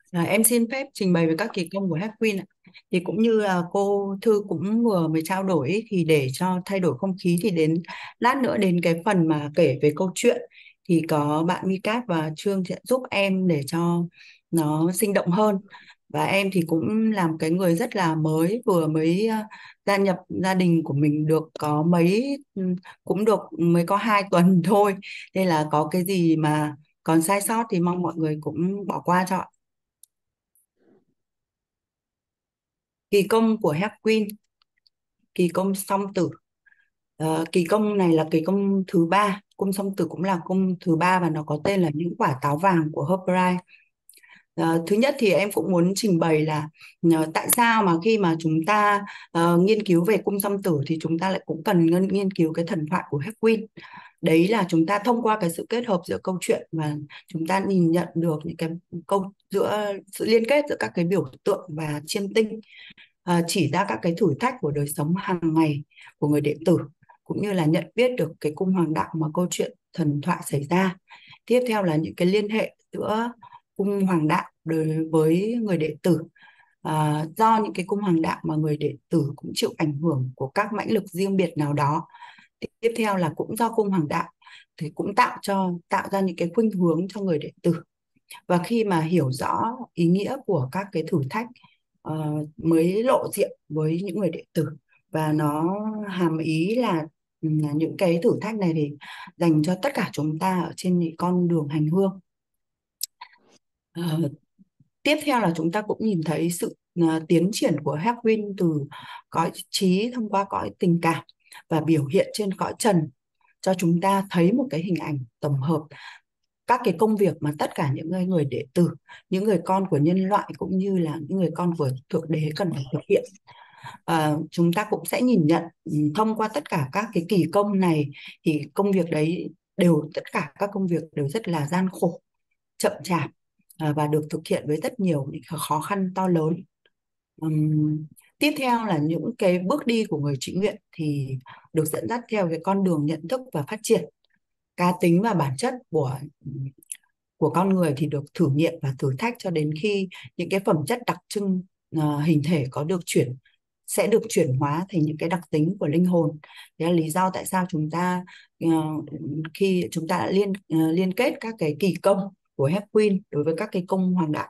Em xin phép trình bày về các kỳ công của Harp Queen ạ. Thì cũng như là cô Thư cũng vừa mới trao đổi ý, thì để cho thay đổi không khí thì lát nữa đến cái phần mà kể về câu chuyện thì có bạn Micat và Trương sẽ giúp em để cho nó sinh động hơn. Và em thì cũng làm cái người rất là mới, vừa mới gia nhập gia đình của mình được có cũng được mới có 2 tuần thôi, nên là có cái gì mà còn sai sót thì mong mọi người cũng bỏ qua cho ạ. Kỳ công của Harlequin, kỳ công song tử. Kỳ công này là kỳ công thứ ba, cung song tử cũng là cung thứ ba và nó có tên là những quả táo vàng của Herbert. Thứ nhất thì em cũng muốn trình bày là tại sao mà khi mà chúng ta nghiên cứu về cung song tử thì chúng ta lại cũng cần nghiên cứu cái thần thoại của Harlequin. Đấy là chúng ta thông qua cái sự kết hợp giữa câu chuyện và chúng ta nhìn nhận được những cái giữa sự liên kết giữa các cái biểu tượng và chiêm tinh, chỉ ra các cái thử thách của đời sống hàng ngày của người đệ tử, cũng như là nhận biết được cái cung hoàng đạo mà câu chuyện thần thoại xảy ra. Tiếp theo là những cái liên hệ giữa cung hoàng đạo đối với người đệ tử, do những cái cung hoàng đạo mà người đệ tử cũng chịu ảnh hưởng của các mãnh lực riêng biệt nào đó. Tiếp theo là cũng do cung hoàng đạo thì cũng tạo ra những cái khuynh hướng cho người đệ tử. Và khi mà hiểu rõ ý nghĩa của các cái thử thách mới lộ diện với những người đệ tử, và nó hàm ý là những cái thử thách này thì dành cho tất cả chúng ta ở trên những con đường hành hương. Ờ, Tiếp theo là chúng ta cũng nhìn thấy sự tiến triển của Hagrid từ cõi trí thông qua cõi tình cảm và biểu hiện trên cõi trần, cho chúng ta thấy một cái hình ảnh tổng hợp các cái công việc mà tất cả những người đệ tử, những người con của nhân loại cũng như là những người con của Thượng Đế cần phải thực hiện. Chúng ta cũng sẽ nhìn nhận thông qua tất cả các cái kỳ công này thì công việc đấy tất cả các công việc đều rất là gian khổ, chậm chạp, và được thực hiện với rất nhiều những khó khăn to lớn. Ừm, Tiếp theo là những cái bước đi của người trịnh nguyện thì được dẫn dắt theo cái con đường nhận thức và phát triển cá tính và bản chất của con người, thì được thử nghiệm và thử thách cho đến khi những cái phẩm chất đặc trưng hình thể sẽ được chuyển hóa thành những cái đặc tính của linh hồn. Đấy là lý do tại sao chúng ta ờ, khi chúng ta đã liên kết các cái kỳ công của Hepquin đối với các cái công hoàng đạo.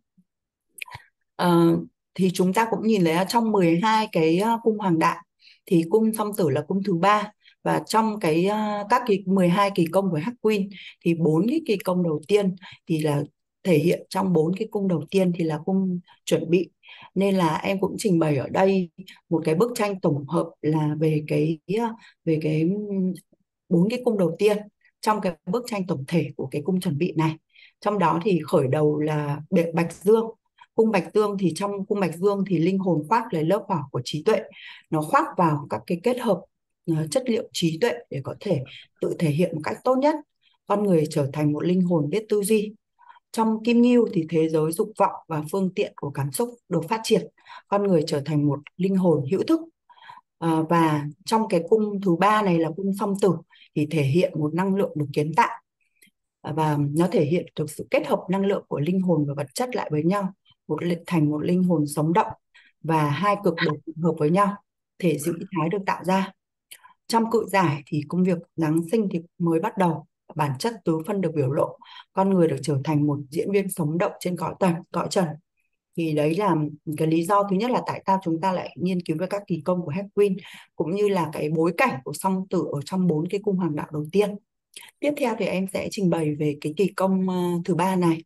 Ờ, thì chúng ta cũng nhìn thấy là trong 12 cái cung hoàng đạo thì cung song tử là cung thứ ba, và trong các 12 kỳ công của Hắc Queen thì 4 cái kỳ công đầu tiên thì là thể hiện trong 4 cái cung đầu tiên thì là cung chuẩn bị. Nên là em cũng trình bày ở đây một cái bức tranh tổng hợp là về cái 4 cái cung đầu tiên trong cái bức tranh tổng thể của cái cung chuẩn bị này. Trong đó thì khởi đầu là Bạch Dương. Cung Bạch Dương thì trong cung Bạch Dương thì linh hồn khoác lấy lớp vỏ của trí tuệ, nó khoác vào các cái kết hợp chất liệu trí tuệ để có thể tự thể hiện một cách tốt nhất. Con người trở thành một linh hồn biết tư duy. Trong Kim Ngưu thì thế giới dục vọng và phương tiện của cảm xúc được phát triển, con người trở thành một linh hồn hữu thức. Và trong cái cung thứ ba này là cung song tử thì thể hiện một năng lượng được kiến tạo, và nó thể hiện được sự kết hợp năng lượng của linh hồn và vật chất lại với nhau, thành một linh hồn sống động, và hai cực được hợp với nhau, thể dị thái được tạo ra. Trong cự giải thì công việc Giáng sinh thì mới bắt đầu, bản chất tứ phân được biểu lộ, con người được trở thành một diễn viên sống động trên cõi trần. Thì đấy là cái lý do thứ nhất là tại sao chúng ta lại nghiên cứu về các kỳ công của Hepquin, cũng như là cái bối cảnh của song tử ở trong 4 cái cung hoàng đạo đầu tiên. Tiếp theo thì em sẽ trình bày về cái kỳ công thứ ba này.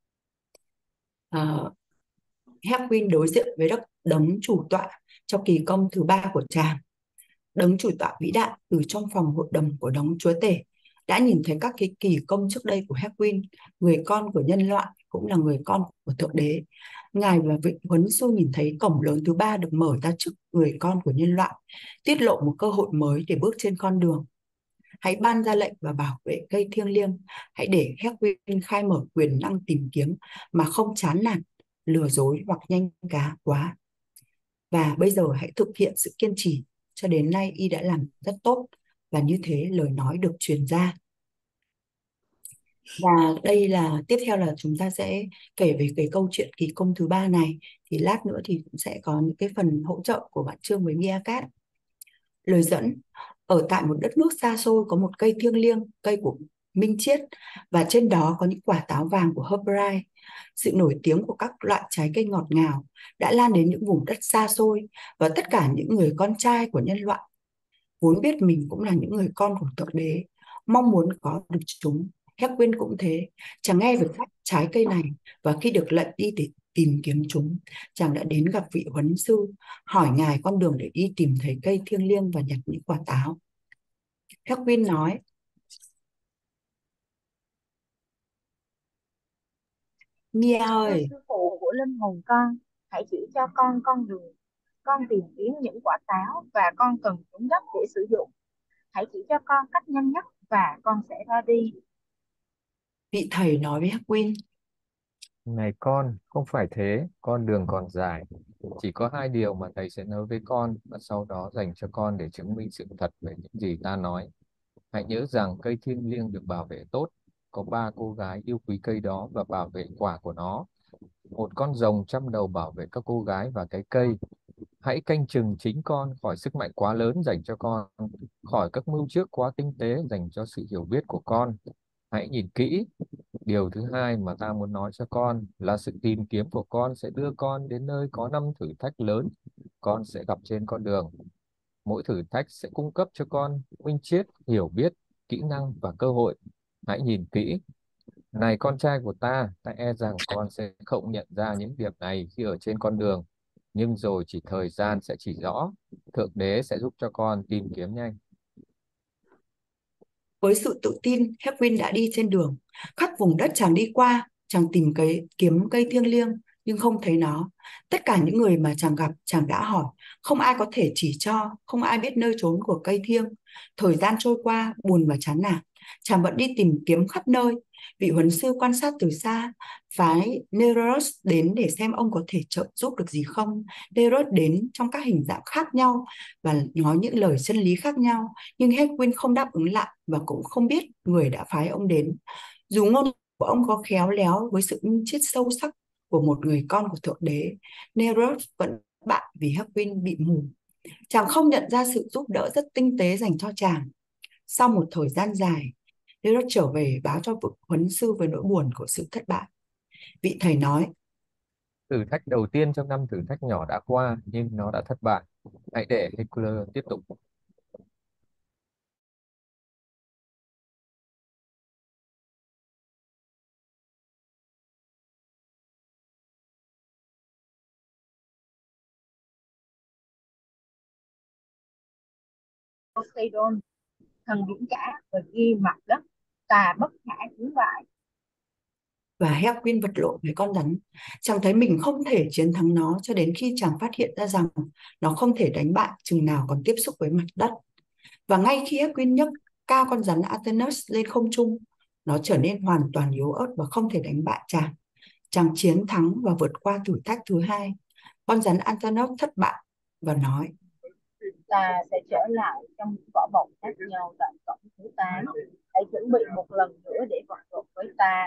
uh, Hepquin đối diện với đấng chủ tọa trong kỳ công thứ ba của chàng. Đấng chủ tọa vĩ đại từ trong phòng hội đồng của đấng chúa tể đã nhìn thấy các cái kỳ công trước đây của Hepwin, người con của nhân loại cũng là người con của thượng đế. Ngài và vị huấn xu nhìn thấy cổng lớn thứ ba được mở ra trước người con của nhân loại, tiết lộ một cơ hội mới để bước trên con đường. Hãy ban ra lệnh và bảo vệ cây thiêng liêng. Hãy để Hepwin khai mở quyền năng tìm kiếm mà không chán nản, lừa dối hoặc nhanh cá quá. Và bây giờ hãy thực hiện sự kiên trì. Cho đến nay y đã làm rất tốt, và như thế lời nói được truyền ra. Và đây là tiếp theo là chúng ta sẽ kể về cái câu chuyện kỳ công thứ ba này. Thì lát nữa thì cũng sẽ có những cái phần hỗ trợ của bạn Trương với Mia Cat. Lời dẫn: ở tại một đất nước xa xôi có một cây thiêng liêng, cây của minh triết, và trên đó có những quả táo vàng của Herbert. Sự nổi tiếng của các loại trái cây ngọt ngào đã lan đến những vùng đất xa xôi, và tất cả những người con trai của nhân loại vốn biết mình cũng là những người con của thượng đế, mong muốn có được chúng. Hedwig cũng thế, chàng nghe về các trái cây này, và khi được lệnh đi để tìm kiếm chúng, chàng đã đến gặp vị huấn sư, hỏi ngài con đường để đi tìm thấy cây thiêng liêng và nhặt những quả táo. Hedwig nói: Mia Thưa ơi, sư phụ của linh hồn con, hãy chỉ cho con đường. Con tìm kiếm những quả táo và con cần chúng gấp để sử dụng. Hãy chỉ cho con cách nhanh nhất và con sẽ ra đi. vị thầy nói với Hedwig. Này con, không phải thế, con đường còn dài. Chỉ có hai điều mà thầy sẽ nói với con và sau đó dành cho con để chứng minh sự thật về những gì ta nói. Hãy nhớ rằng cây thiêng liêng được bảo vệ tốt. Có ba cô gái yêu quý cây đó và bảo vệ quả của nó. Một con rồng trăm đầu bảo vệ các cô gái và cái cây. Hãy canh chừng chính con khỏi sức mạnh quá lớn dành cho con, khỏi các mưu trước quá tinh tế dành cho sự hiểu biết của con. Hãy nhìn kỹ. Điều thứ hai mà ta muốn nói cho con là sự tìm kiếm của con sẽ đưa con đến nơi có 5 thử thách lớn con sẽ gặp trên con đường. Mỗi thử thách sẽ cung cấp cho con minh triết, hiểu biết, kỹ năng và cơ hội. Hãy nhìn kỹ. Này con trai của ta e rằng con sẽ không nhận ra những điểm này khi ở trên con đường. Nhưng rồi chỉ thời gian sẽ chỉ rõ. Thượng đế sẽ giúp cho con tìm kiếm nhanh. Với sự tự tin, Hedwig đã đi trên đường. Khắp vùng đất chàng đi qua, chàng tìm kiếm cây thiêng liêng, nhưng không thấy nó. Tất cả những người mà chàng gặp, chàng đã hỏi. Không ai có thể chỉ cho, không ai biết nơi trốn của cây thiêng. Thời gian trôi qua, buồn và chán nản. Chàng vẫn đi tìm kiếm khắp nơi. Vị huấn sư quan sát từ xa, phái Nereus đến để xem ông có thể trợ giúp được gì không. Nereus đến trong các hình dạng khác nhau và nói những lời chân lý khác nhau, nhưng Hedwig không đáp ứng lại và cũng không biết người đã phái ông đến. Dù ngôn của ông có khéo léo với sự minh triết sâu sắc của một người con của thượng đế, Nereus vẫn bại vì Hedwig bị mù. Chàng không nhận ra sự giúp đỡ rất tinh tế dành cho chàng. Sau một thời gian dài, Nereus trở về báo cho vị huấn sư với nỗi buồn của sự thất bại. Vị thầy nói: Thử thách đầu tiên trong 5 thử thách nhỏ đã qua, nhưng nó đã thất bại. Hãy để Heckler tiếp tục. Poseidon, thần biển cả và ghi mặt đất, ta bất khả chiến bại. và Hedwig vật lộn với con rắn. Chàng thấy mình không thể chiến thắng nó cho đến khi chàng phát hiện ra rằng nó không thể đánh bại chừng nào còn tiếp xúc với mặt đất. Và ngay khi Hedwig nhấc cao con rắn Athenos lên không trung, nó trở nên hoàn toàn yếu ớt và không thể đánh bại chàng. Chàng chiến thắng và vượt qua thử thách thứ hai. Con rắn Athenos thất bại và nói: Ta sẽ trở lại trong vỏ bọc khác nhau tại cổng thứ 8. Hãy chuẩn bị một lần nữa để vật lộn với ta.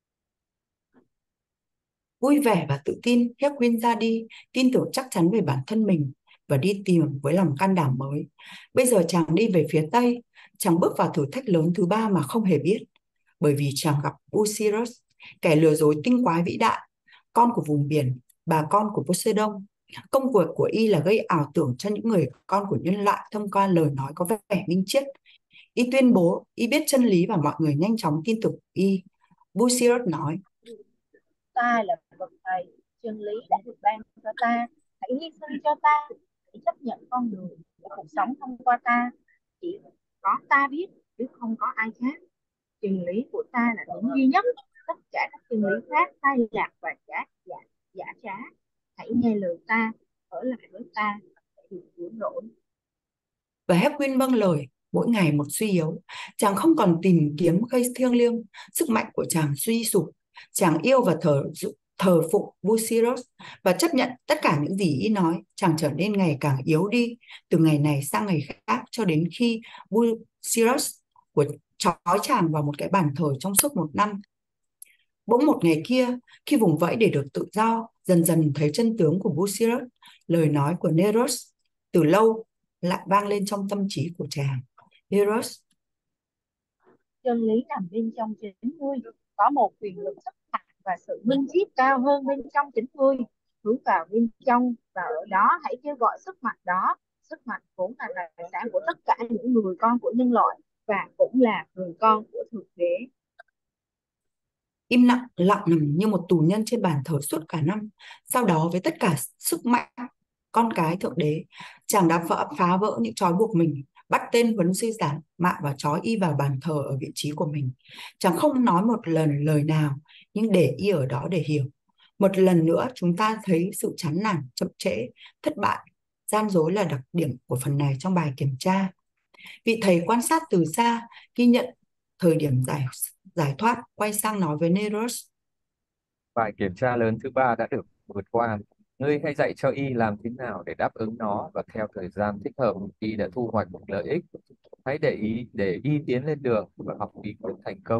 Vui vẻ và tự tin, Hedwig ra đi, tin tưởng chắc chắn về bản thân mình và đi tìm với lòng can đảm mới. Bây giờ chàng đi về phía Tây, chàng bước vào thử thách lớn thứ ba mà không hề biết, bởi vì chàng gặp Busiris, kẻ lừa dối tinh quái vĩ đại, con của vùng biển, bà con của Poseidon. Công việc của y là gây ảo tưởng cho những người con của nhân loại thông qua lời nói có vẻ minh triết. Y tuyên bố y biết chân lý và mọi người nhanh chóng tin tưởng y. Busiris nói: Ta là bậc thầy, chân lý đã được ban cho ta. Hãy hy sinh cho ta, hãy chấp nhận con đường để cuộc sống thông qua ta. Chỉ có ta biết, chứ không có ai khác. Chân lý của ta là đúng duy nhất. Tất cả các chân lý khác sai lạc và giả trá. Hãy nghe lời ta, ở lại với ta, thì cứu rỗi. Và Hedwig vâng lời, mỗi ngày một suy yếu. Chàng không còn tìm kiếm cây thiêng liêng, sức mạnh của chàng suy sụp. Chàng yêu và thờ phụng Busiris và chấp nhận tất cả những gì y nói. Chàng trở nên ngày càng yếu đi, từ ngày này sang ngày khác cho đến khi Busiris của trói chàng vào một cái bàn thờ trong suốt 1 năm. Bỗng một ngày kia, khi vùng vẫy để được tự do, dần dần thấy chân tướng của Busiris, lời nói của Neros từ lâu lại vang lên trong tâm trí của chàng. Neros, Chân lý nằm bên trong chính ngươi, có một quyền lực sức mạnh và sự minh triết cao hơn bên trong chính ngươi. Hướng vào bên trong và ở đó hãy kêu gọi sức mạnh đó. Sức mạnh vốn là tài sản của tất cả những người con của nhân loại và cũng là người con của Thượng Đế. im lặng lặng nằm như một tù nhân trên bàn thờ suốt cả năm. Sau đó với tất cả sức mạnh con cái thượng đế, chàng đã phá vỡ những trói buộc mình, bắt tên huấn sư giả mạo và trói y vào bàn thờ ở vị trí của mình. Chàng không nói một lần lời nào, nhưng để y ở đó để hiểu. Một lần nữa chúng ta thấy sự chán nản, chậm trễ, thất bại, gian dối là đặc điểm của phần này trong bài kiểm tra. Vị thầy quan sát từ xa, ghi nhận thời điểm giải thoát, quay sang nói với Neros. Bài kiểm tra lớn thứ ba đã được vượt qua. Ngươi hãy dạy cho y làm thế nào để đáp ứng nó và theo thời gian thích hợp y đã thu hoạch được lợi ích. Hãy để y tiến lên đường và học bí quyết thành công.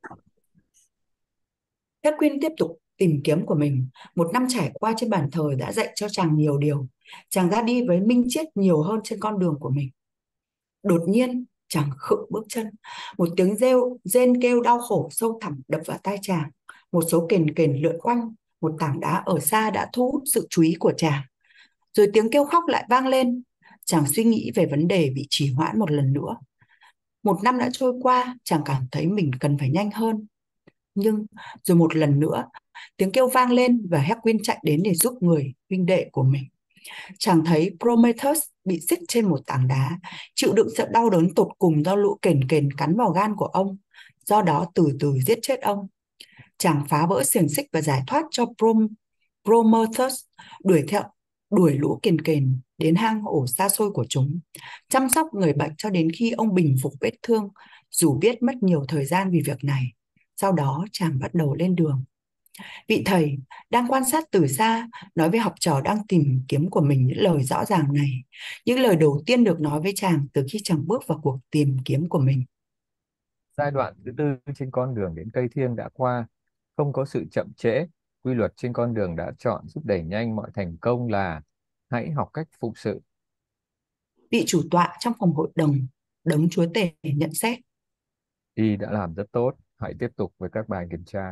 Hedwig tiếp tục tìm kiếm của mình. 1 năm trải qua trên bàn thờ đã dạy cho chàng nhiều điều. Chàng ra đi với minh triết nhiều hơn trên con đường của mình. Đột nhiên, chàng khựng bước chân. Một tiếng rên kêu đau khổ sâu thẳm đập vào tai chàng. Một số kền kền lượn quanh. Một tảng đá ở xa đã thu hút sự chú ý của chàng. Rồi tiếng kêu khóc lại vang lên. Chàng suy nghĩ về vấn đề bị trì hoãn một lần nữa. 1 năm đã trôi qua, chàng cảm thấy mình cần phải nhanh hơn. Nhưng rồi một lần nữa, tiếng kêu vang lên và Hedwig chạy đến để giúp người huynh đệ của mình. Chàng thấy Prometheus bị xích trên một tảng đá, chịu đựng sự đau đớn tột cùng do lũ kền kền cắn vào gan của ông, do đó từ từ giết chết ông. Chàng phá vỡ xiềng xích và giải thoát cho Prometheus đuổi lũ kền kền đến hang ổ xa xôi của chúng, chăm sóc người bệnh cho đến khi ông bình phục vết thương, dù biết mất nhiều thời gian vì việc này. Sau đó chàng bắt đầu lên đường. Vị thầy đang quan sát từ xa nói với học trò đang tìm kiếm của mình những lời rõ ràng này, những lời đầu tiên được nói với chàng từ khi chàng bước vào cuộc tìm kiếm của mình. Giai đoạn thứ tư trên con đường đến cây thiêng đã qua. Không có sự chậm trễ. Quy luật trên con đường đã chọn giúp đẩy nhanh mọi thành công là hãy học cách phụng sự. Vị chủ tọa trong phòng hội đồng đấng chúa tể nhận xét. Y đã làm rất tốt. Hãy tiếp tục với các bài kiểm tra.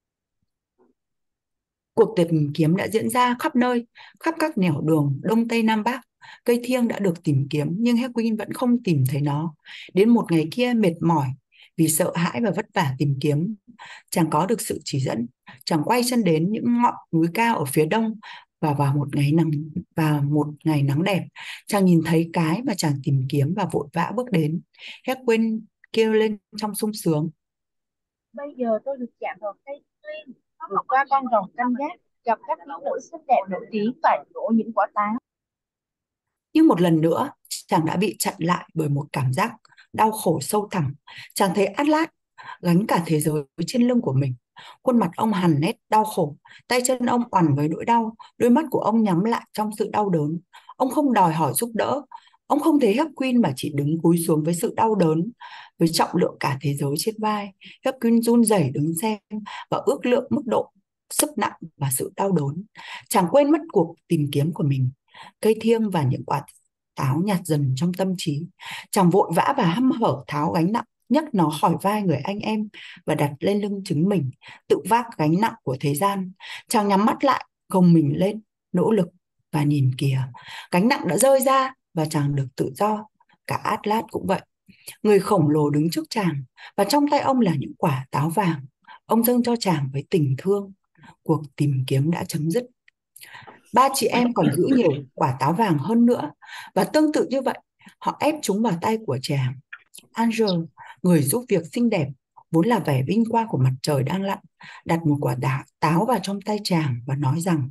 Cuộc tìm kiếm đã diễn ra khắp nơi, khắp các nẻo đường Đông Tây Nam Bắc. Cây thiêng đã được tìm kiếm nhưng Hedwig vẫn không tìm thấy nó. Đến một ngày kia mệt mỏi vì sợ hãi và vất vả tìm kiếm, chàng có được sự chỉ dẫn. Chàng quay chân đến những ngọn núi cao ở phía đông và vào một ngày nắng đẹp, chàng nhìn thấy cái mà chàng tìm kiếm và vội vã bước đến. Hedwig kêu lên trong sung sướng. Bây giờ tôi được chạm vào cây tuyên, vượt qua con rồng canh gác, gặp các thiếu nữ xinh đẹp nổi tiếng và nhổ những quả táo. Nhưng một lần nữa, chàng đã bị chặn lại bởi một cảm giác đau khổ sâu thẳm. Chàng thấy Atlas gánh cả thế giới trên lưng của mình. Khuôn mặt ông hằn nét đau khổ, tay chân ông oằn với nỗi đau, đôi mắt của ông nhắm lại trong sự đau đớn. Ông không đòi hỏi giúp đỡ. Ông không thấy Hedwig mà chỉ đứng cúi xuống với sự đau đớn, với trọng lượng cả thế giới trên vai. Hedwig run rẩy đứng xem và ước lượng mức độ sức nặng và sự đau đớn. Chàng quên mất cuộc tìm kiếm của mình. Cây thiêng và những quả táo nhạt dần trong tâm trí. Chàng vội vã và hăm hở tháo gánh nặng, nhấc nó khỏi vai người anh em và đặt lên lưng chính mình, tự vác gánh nặng của thế gian. Chàng nhắm mắt lại, gồng mình lên, nỗ lực và nhìn kìa, gánh nặng đã rơi ra và chàng được tự do. Cả Atlas cũng vậy. Người khổng lồ đứng trước chàng và trong tay ông là những quả táo vàng. Ông dâng cho chàng với tình thương. Cuộc tìm kiếm đã chấm dứt. Ba chị em còn giữ nhiều quả táo vàng hơn nữa và tương tự như vậy, họ ép chúng vào tay của chàng. Angel, người giúp việc xinh đẹp, vốn là vẻ vinh quang của mặt trời đang lặn, đặt một quả táo vào trong tay chàng và nói rằng: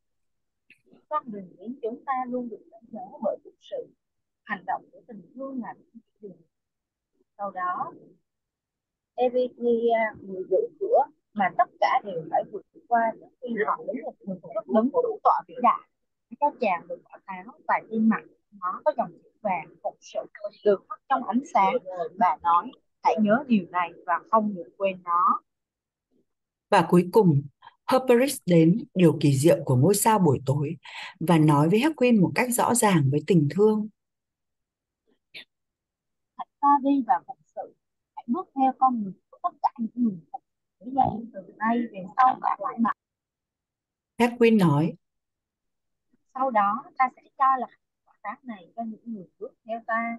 Con đường đến chúng ta luôn được đánh dấu bởi phụng sự, hành động của tình thương là đường. Sau đó, Evithia, người giữ cửa mà tất cả đều phải vượt qua trước khi họ đến một người rất lớn đủ tọa vĩ đại. Các chàng được quả táo và trên mặt nó có dòng chữ vàng phụng sự được khắc trong ánh sáng. Bà nói, Hãy nhớ điều này và không được quên nó. Và cuối cùng, Hesperus đến điều kỳ diệu của ngôi sao buổi tối và nói với Hawkwind một cách rõ ràng với tình thương. Hãy ta đi và phụng sự. Hãy bước theo con đường của tất cả những người phụng sự dạy từ nay về sau và lại bạn. Hawkwind nói, Sau đó ta sẽ cho là quả táo này cho những người bước theo ta.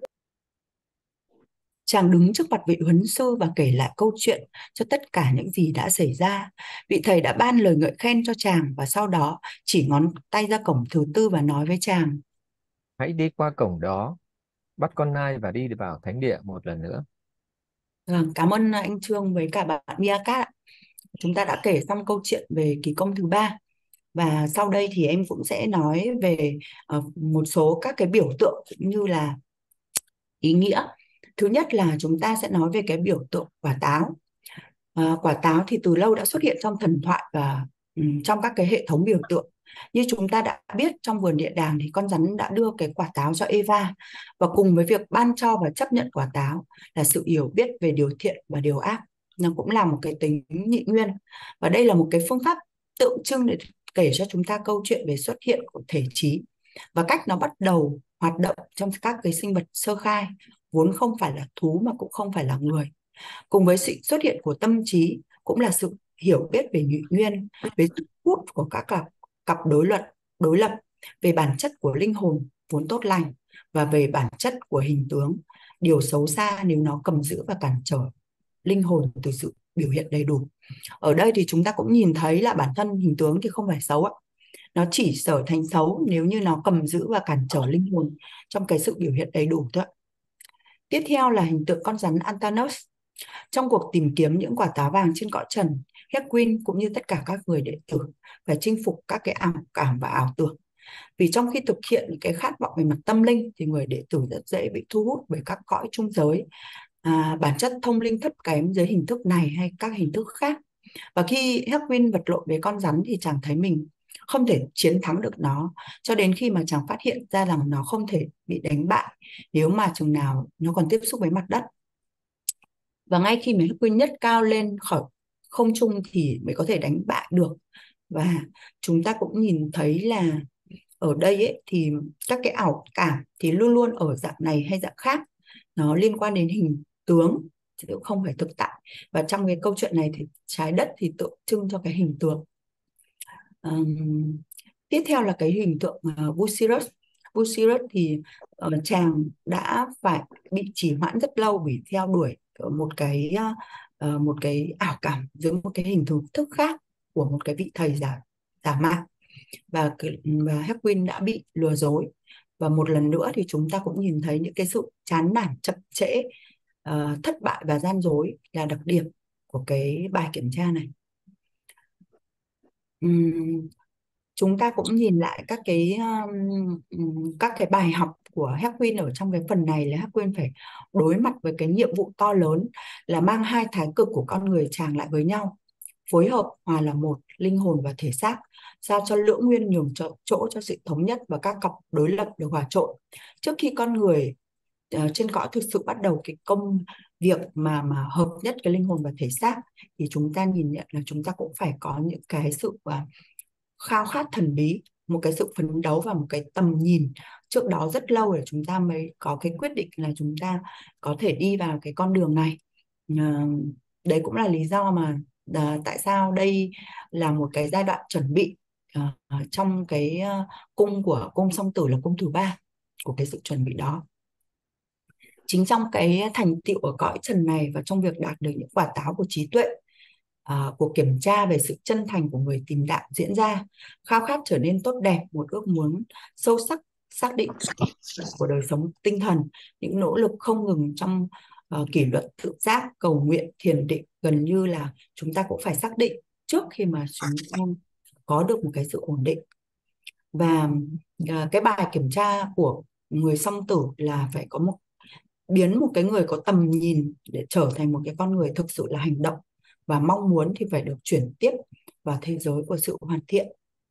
chàng đứng trước mặt vị huấn sư và kể lại câu chuyện cho tất cả những gì đã xảy ra. Vị thầy đã ban lời ngợi khen cho chàng và sau đó chỉ ngón tay ra cổng thứ tư và nói với chàng. Hãy đi qua cổng đó, bắt con nai và đi vào thánh địa một lần nữa. Vâng, cảm ơn anh Trương với cả bạn Mia Cat ạ. Chúng ta đã kể xong câu chuyện về kỳ công thứ ba và sau đây thì em cũng sẽ nói về một số các cái biểu tượng cũng như là ý nghĩa. Thứ nhất là chúng ta sẽ nói về cái biểu tượng quả táo. Quả táo thì từ lâu đã xuất hiện trong thần thoại và trong các cái hệ thống biểu tượng. Như chúng ta đã biết trong vườn địa đàng thì con rắn đã đưa cái quả táo cho Eva và cùng với việc ban cho và chấp nhận quả táo là sự hiểu biết về điều thiện và điều ác. Nó cũng là một cái tính nhị nguyên và đây là một cái phương pháp tượng trưng để kể cho chúng ta câu chuyện về xuất hiện của thể trí và cách nó bắt đầu hoạt động trong các cái sinh vật sơ khai vốn không phải là thú mà cũng không phải là người. Cùng với sự xuất hiện của tâm trí cũng là sự hiểu biết về nhị nguyên, về sức hút của các cặp đối lập, về bản chất của linh hồn vốn tốt lành và về bản chất của hình tướng, điều xấu xa nếu nó cầm giữ và cản trở linh hồn từ sự biểu hiện đầy đủ. Ở đây thì chúng ta cũng nhìn thấy là bản thân hình tướng thì không phải xấu ạ. Nó chỉ trở thành xấu nếu như nó cầm giữ và cản trở linh hồn trong cái sự biểu hiện đầy đủ thôi. Tiếp theo là hình tượng con rắn Antanos. Trong cuộc tìm kiếm những quả táo vàng trên cõi trần, Hepwin cũng như tất cả các người đệ tử phải chinh phục các cái ảo cảm và ảo tưởng. Vì trong khi thực hiện những cái khát vọng về mặt tâm linh thì người đệ tử rất dễ bị thu hút bởi các cõi trung giới, bản chất thông linh thấp kém dưới hình thức này hay các hình thức khác. Và khi Hepwin vật lộn với con rắn thì chàng thấy mình không thể chiến thắng được nó cho đến khi mà chàng phát hiện ra rằng nó không thể bị đánh bại nếu mà chừng nào nó còn tiếp xúc với mặt đất. Và ngay khi mà Hắc nhất cao lên khỏi không trung thì mới có thể đánh bại được. Và chúng ta cũng nhìn thấy là ở đây ấy, thì các cái ảo cảm thì luôn luôn ở dạng này hay dạng khác, nó liên quan đến hình tướng chứ không phải thực tại. Và trong cái câu chuyện này thì trái đất thì tượng trưng cho cái hình tượng. Tiếp theo là cái hình tượng Busiris. Busiris thì chàng đã phải bị trì hoãn rất lâu vì theo đuổi một cái ảo cảm dưới một cái hình thức khác của một cái vị thầy giả mạo và Hepwin đã bị lừa dối. Và một lần nữa thì chúng ta cũng nhìn thấy những cái sự chán nản, chậm trễ, thất bại và gian dối là đặc điểm của cái bài kiểm tra này. Chúng ta cũng nhìn lại các cái bài học của Hepwin ở trong cái phần này là Hepwin phải đối mặt với cái nhiệm vụ to lớn là mang hai thái cực của con người chàng lại với nhau, phối hợp hòa là một linh hồn và thể xác, sao cho lưỡng nguyên nhường chỗ cho sự thống nhất và các cặp đối lập được hòa trộn. Trước khi con người trên cõi thực sự bắt đầu cái công việc mà hợp nhất cái linh hồn và thể xác thì chúng ta nhìn nhận là chúng ta cũng phải có những cái sự khao khát thần bí, một cái sự phấn đấu và một cái tầm nhìn trước đó rất lâu để chúng ta mới có cái quyết định là chúng ta có thể đi vào cái con đường này. Đấy cũng là lý do mà tại sao đây là một cái giai đoạn chuẩn bị trong cái cung của cung song tử là cung thứ ba của cái sự chuẩn bị đó. Chính trong cái thành tựu ở cõi trần này và trong việc đạt được những quả táo của trí tuệ, cuộc kiểm tra về sự chân thành của người tìm đạo diễn ra, khao khát trở nên tốt đẹp, một ước muốn sâu sắc xác định của đời sống tinh thần, những nỗ lực không ngừng trong kỷ luật tự giác, cầu nguyện, thiền định, gần như là chúng ta cũng phải xác định trước khi mà chúng ta có được một cái sự ổn định. Và cái bài kiểm tra của người song tử là phải có biến một cái người có tầm nhìn để trở thành một cái con người thực sự là hành động và mong muốn thì phải được chuyển tiếp vào thế giới của sự hoàn thiện.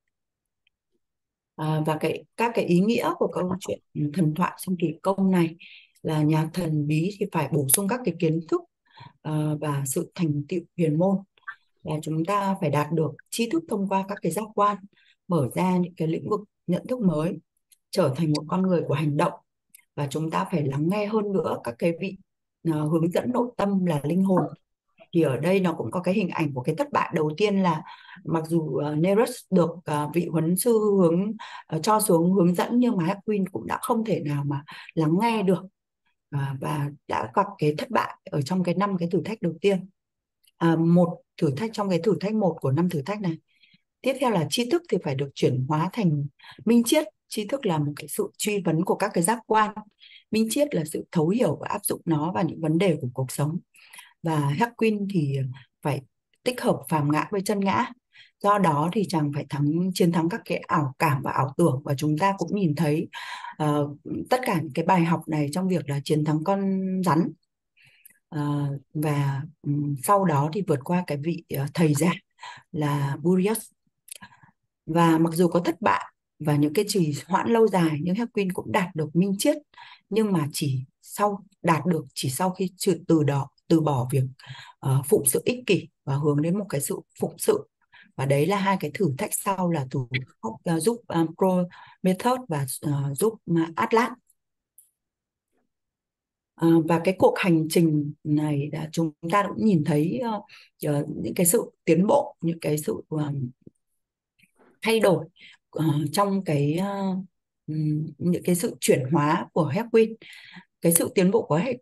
Và các cái ý nghĩa của câu chuyện thần thoại trong kỳ công này là nhà thần bí thì phải bổ sung các cái kiến thức và sự thành tựu huyền môn là chúng ta phải đạt được tri thức thông qua các cái giác quan, mở ra những cái lĩnh vực nhận thức mới, trở thành một con người của hành động, và chúng ta phải lắng nghe hơn nữa các cái vị hướng dẫn nội tâm là linh hồn. Thì ở đây nó cũng có cái hình ảnh của cái thất bại đầu tiên là mặc dù Nereus được vị huấn sư cho xuống hướng dẫn, nhưng mà Hắc cũng đã không thể nào mà lắng nghe được, và đã gặp cái thất bại ở trong cái 5 cái thử thách đầu tiên. Một thử thách trong cái thử thách một của 5 thử thách này. Tiếp theo là tri thức thì phải được chuyển hóa thành minh triết. Tri thức là một cái sự truy vấn của các cái giác quan. Minh triết là sự thấu hiểu và áp dụng nó vào những vấn đề của cuộc sống. Và Hắc thì phải tích hợp phàm ngã với chân ngã. Do đó thì chàng phải chiến thắng các cái ảo cảm và ảo tưởng, và chúng ta cũng nhìn thấy tất cả những cái bài học này trong việc là chiến thắng con rắn. Và sau đó thì vượt qua cái vị thầy giả là Burius. Và mặc dù có thất bại và những cái trì hoãn lâu dài, nhưng Hắc cũng đạt được minh triết, nhưng mà chỉ sau khi từ bỏ việc phụng sự ích kỷ và hướng đến một cái sự phụng sự. Và đấy là 2 cái thử thách sau là giúp Prometheus và giúp Atlas. Và cái cuộc hành trình này là chúng ta cũng nhìn thấy những cái sự tiến bộ, những cái sự thay đổi trong cái những cái sự chuyển hóa của Hắc. Cái sự tiến bộ của Hắc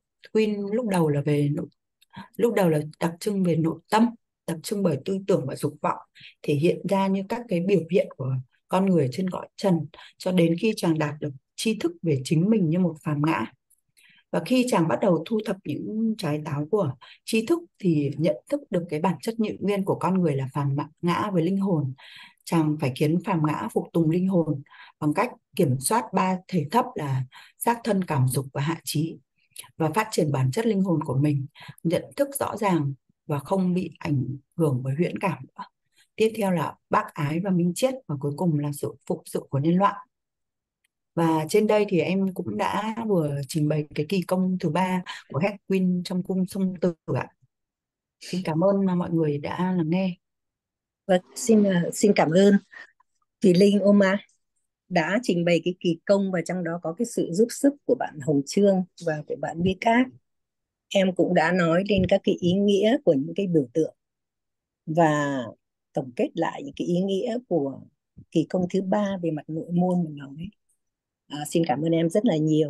lúc đầu là đặc trưng về nội tâm, đặc trưng bởi tư tưởng và dục vọng, thể hiện ra như các cái biểu hiện của con người trên cõi trần, cho đến khi chàng đạt được tri thức về chính mình như một phàm ngã. Và khi chàng bắt đầu thu thập những trái táo của tri thức thì nhận thức được cái bản chất nhị nguyên của con người là phàm ngã với linh hồn. Chàng phải khiến phàm ngã phục tùng linh hồn bằng cách kiểm soát 3 thể thấp là xác thân, cảm dục và hạ trí, và phát triển bản chất linh hồn của mình, nhận thức rõ ràng và không bị ảnh hưởng bởi huyễn cảm nữa. Tiếp theo là bác ái và minh triết, và cuối cùng là sự phụng sự của nhân loại. Và trên đây thì em cũng đã vừa trình bày cái kỳ công thứ 3 của Hắc trong cung song tử ạ. Xin cảm ơn mọi người đã lắng nghe. Vâng, xin cảm ơn Thùy Linh Oma đã trình bày cái kỳ công, và trong đó có cái sự giúp sức của bạn Hồng Trương và của bạn Bia Cát. Em cũng đã nói lên các cái ý nghĩa của những cái biểu tượng và tổng kết lại những cái ý nghĩa của kỳ công thứ 3 về mặt nội môn mà nói. Xin cảm ơn em rất là nhiều.